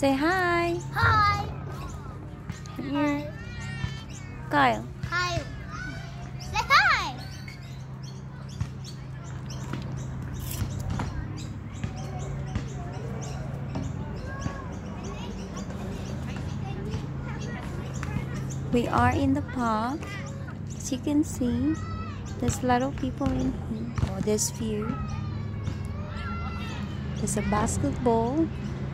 Say hi. Hi. Here. Kyle. Hi. Say hi. We are in the park. As you can see, there's a lot of people in here. Oh, there's few. There's a basketball.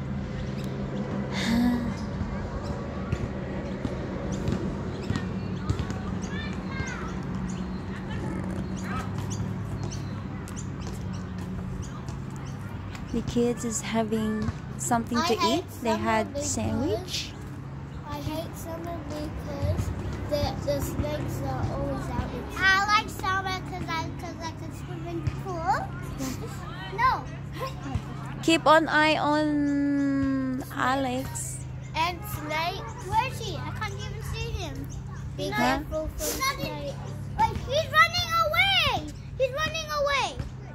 The kids is having something to eat. They had sandwich. I hate summer because the snakes are always out. I like summer because I can swim in the pool. No. Keep an eye on Alex. And snake. Where is he? I can't even see him. Be careful for the snake. Wait, he's running away. He's running away.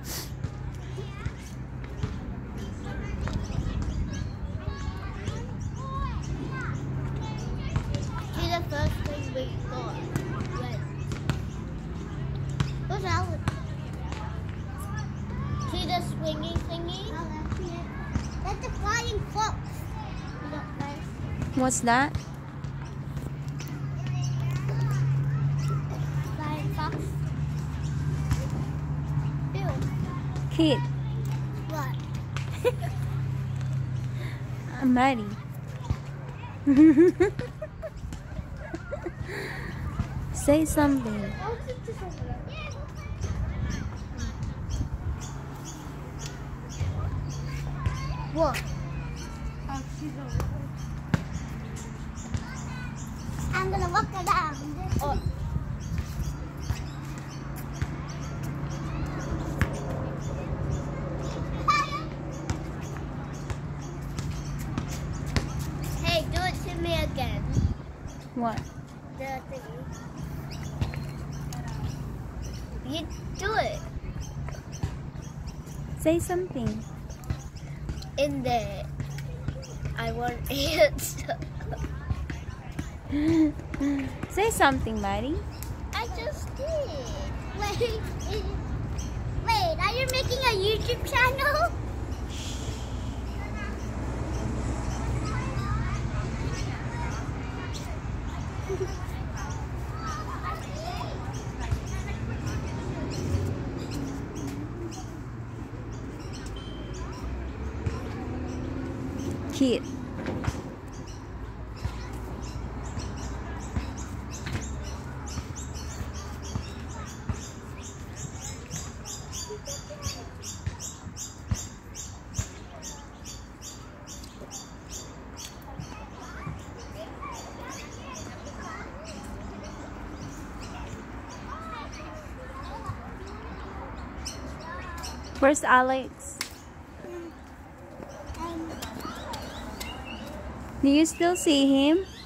See the first thing we got. Red. What's Alex? See the swinging thingy? That's the flying fox. What's that? Flying fox. Ew. Kid, What? I'm ready. Say something. What? I'm gonna walk around. Oh. Hey, do it to me again. What? The thingy. You do it. Say something. In there. I want it. Say something, Maddie. I just did. Wait, are you making a YouTube channel? Kid. Where's Alex? Do you still see him?